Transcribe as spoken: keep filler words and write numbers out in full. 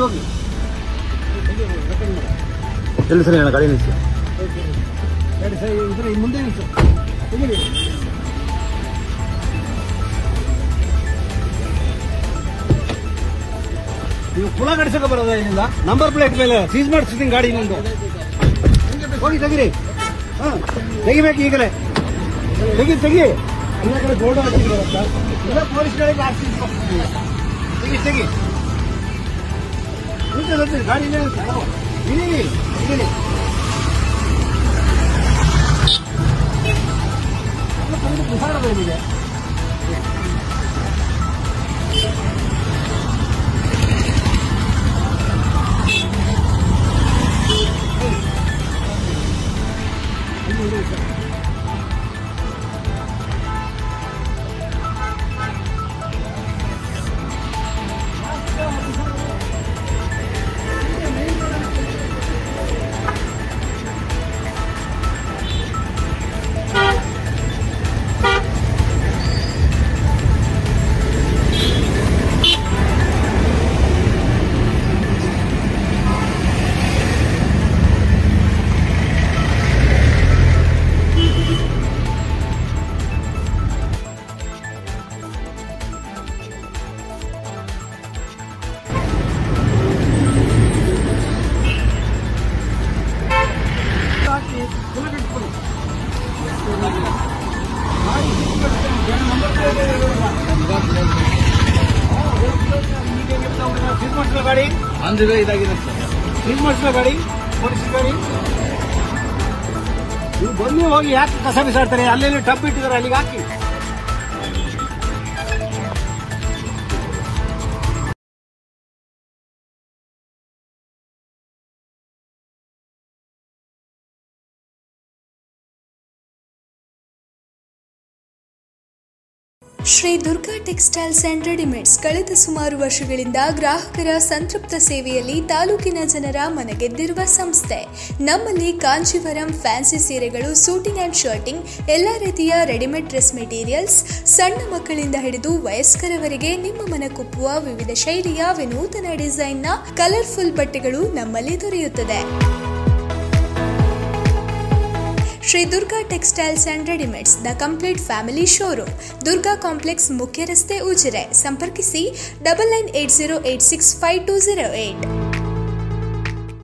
ಹೋಗಿ ಎಲ್ಲಿ ಸರಿ ಅಣ್ಣ ಗಾಡಿ ನಿಲ್ಲಿಸಿ ಗಾಡಿ ಸರಿ ಇದ್ರೆ ಮುಂದೆ ನಿಲ್ಲಿಸು ತೆಗೀರಿ ನೀವು ಪುನಃ ಗಡಿಸಕ್ಕೆ ಬರೋದ ಇಲ್ಲಿಂದ ನಂಬರ್ ಪ್ಲೇಟ್ ಮೇಲೆ ಸೀಸ್ ಮಾಡಿಸ್ತೀನಿ ಗಾಡಿ ನಿಂದು ಹೋಗಿ ತೆಗೀರಿ ಹಾ ತೆಗಿಬೇಕು ಈಗಲೇ ತೆಗಿ ತೆಗಿ ಎಲ್ಲ ಕಡೆ ಬೋರ್ಡ್ ಹಾಕಿದ್ರೆ ಪೊಲೀಸ್ ಗಾಡಿಗೆ ಹಾಕಿ ತೆಗಿ ತೆಗಿ ಗಾಡಿ ಇಳಿ ಇಳಿ ಇದೆ ಗಾಡಿ ಅಂದ್ರೆ ಇದಾಗಿದೆ ಸೀಸ್ ಮಾಡಿಸಿದ ಗಾಡಿ ಪೊಲೀಸ್ ಗಾಡಿ ನೀವು ಬಂದು ಹೋಗಿ ಯಾಕೆ ಕಸ ಬಿಸಾಡ್ತಾರೆ ಅಲ್ಲೆಲ್ಲಿ ಟಬ್ ಇಟ್ಟಿದ್ದಾರೆ ಅಲ್ಲಿಗೆ ಹಾಕಿ Shri Durga textiles and readymades ಕಳೆದ ಸುಮಾರು ವರ್ಷಗಳಿಂದ ಗ್ರಾಹಕರ ಸಂತೃಪ್ತ ಸೇವೆಯಲ್ಲಿ ತಾಲೂಕಿನ ಜನರ ಮನಗೆದ್ದಿರುವ ಸಂಸ್ಥೆ. ನಮ್ಮಲ್ಲಿ ಕಾಂಜೀವರಂ ಫ್ಯಾನ್ಸಿ ಸೀರೆಗಳು, ಸೂಟಿಂಗ್ ಅಂಡ್ ಶರ್ಟಿಂಗ್, ಎಲ್ಲ ರೀತಿಯ ರೆಡಿಮೇಡ್ ಡ್ರೆಸ್ ಮೆಟೀರಿಯಲ್ಸ್, ಸಣ್ಣ ಮಕ್ಕಳಿಂದ ಹಿಡಿದು ವಯಸ್ಕರವರೆಗೆ ನಿಮ್ಮ ಮನಕುಪ್ಪುವ ವಿವಿಧ ಶೈಲಿಯ ವಿನೂತನ ಡಿಸೈನ್ನ ಕಲರ್ಫುಲ್ ಬಟ್ಟೆಗಳು ನಮ್ಮಲ್ಲಿ ದೊರೆಯುತ್ತದೆ. Shri Durga textiles and readymades the complete family showroom, Durga complex, ಮುಖ್ಯ ರಸ್ತೆ, ಉಜಿರೆ. ಸಂಪರ್ಕಿಸಿ double nine eight zero eight six five two zero eight.